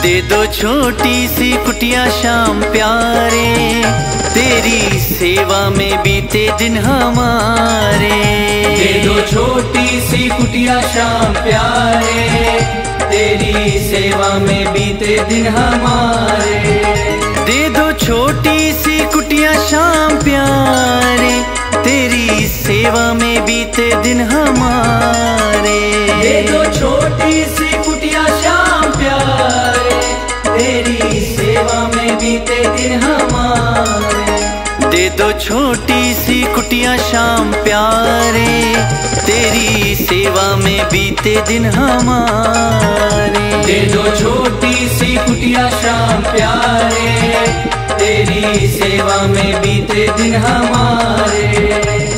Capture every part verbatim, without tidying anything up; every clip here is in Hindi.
दे दो छोटी सी कुटिया शाम प्यारे, तेरी सेवा में बीते दिन हमारे। दे दो छोटी सी कुटिया शाम प्यारे, तेरी सेवा में बीते दिन हमारे। दे दो छोटी सी कुटिया शाम प्यारे, तेरी सेवा में बीते दिन हमारे। दे दो छोटी सी कुटिया शाम प्यारे, तेरी सेवा में बीते दिन हमारे। दे दो छोटी सी कुटिया शाम प्यारे, तेरी सेवा में बीते दिन हमारे। दे दो छोटी सी कुटिया शाम प्यारे, तेरी सेवा में बीते दिन हमारे।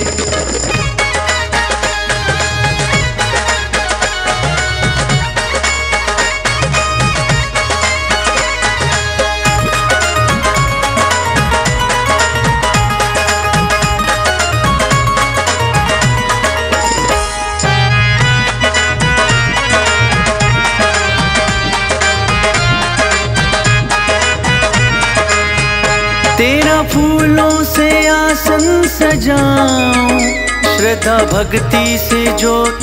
तेरा फूलों से आसन सजाऊं, श्रद्धा भक्ति से जोत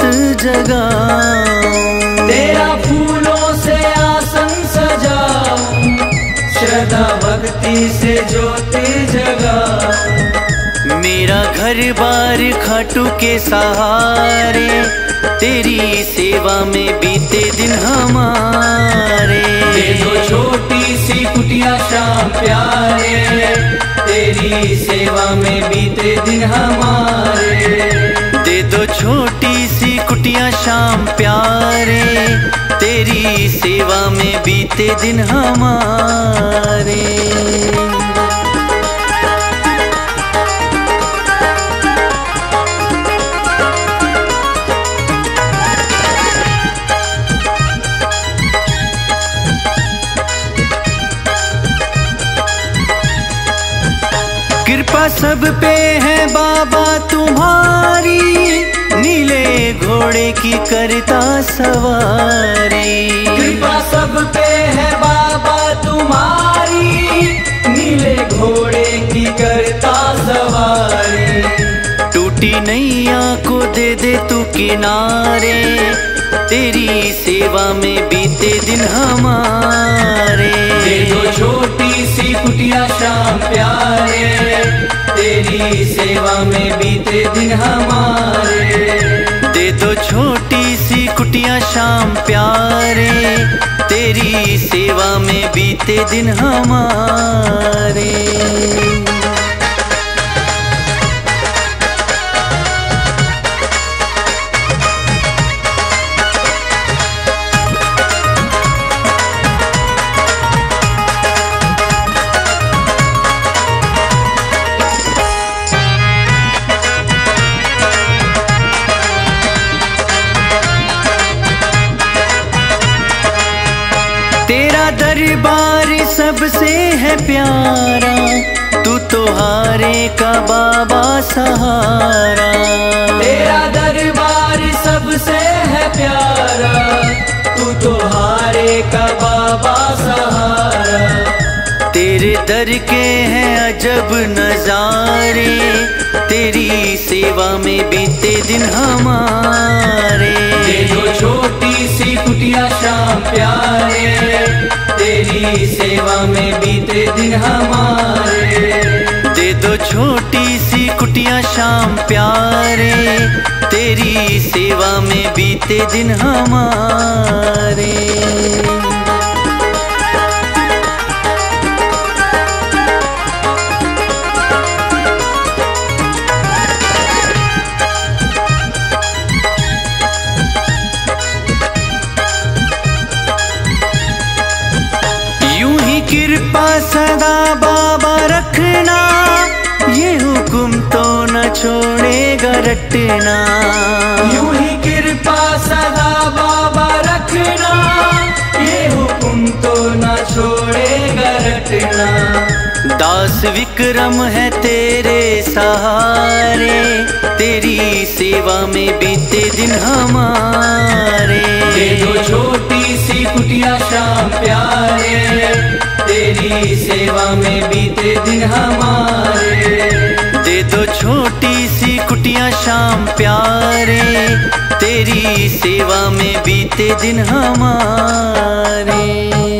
जगाऊं। तेरा फूलों से आसन सजाऊं, श्रद्धा भक्ति से जोत जगाऊं। मेरा घर बार खाटू के सहारे, तेरी सेवा में बीते दिन हमारे। दे दो छोटी सी कुटिया शाम प्यारे, तेरी सेवा में बीते दिन हमारे। दे दो छोटी सी कुटिया शाम प्यारे, तेरी सेवा में बीते दिन हमारे। कृपा सब पे है बाबा तुम्हारी, नीले घोड़े की करता सवारी। कृपा सब पे है बाबा तुम्हारी, नीले घोड़े की करता सवारी। टूटी नैया को दे दे तू किनारे, तेरी सेवा में बीते दिन हमारे। दे दो छोटी सी कुटिया शाम प्यारे, तेरी सेवा में बीते दिन हमारे। दे दो छोटी सी कुटिया शाम प्यारे, तेरी सेवा में बीते दिन हमारे। तेरा दरबार सबसे है प्यारा, तू तो हारे का बाबा सहारा। तेरा दरबार सबसे है प्यारा, तू तो हारे का बाबा सहारा। तेरे दर के हैं अजब नजारे, तेरी सेवा में बीते दिन हमारे। दे दो छोटी सी कुटिया शाम प्यारे, तेरी सेवा में बीते दिन हमारे। दे दो छोटी सी कुटिया शाम प्यारे, तेरी सेवा में बीते दिन हमारे। कृपा सदा बाबा रखना, ये हुक्म तो न छोड़ेगा रटना। यूं ही कृपा सदा बाबा रखना, ये हुक्म तो न छोड़ेगा रटना। दास विक्रम है तेरे सहारे, तेरी सेवा में बीते दिन हमारे। दे दो छोटी सी कुटिया श्याम प्यारे, तेरी सेवा में बीते दिन हमारे। दे दो छोटी सी कुटिया श्याम प्यारे, तेरी सेवा में बीते दिन हमारे।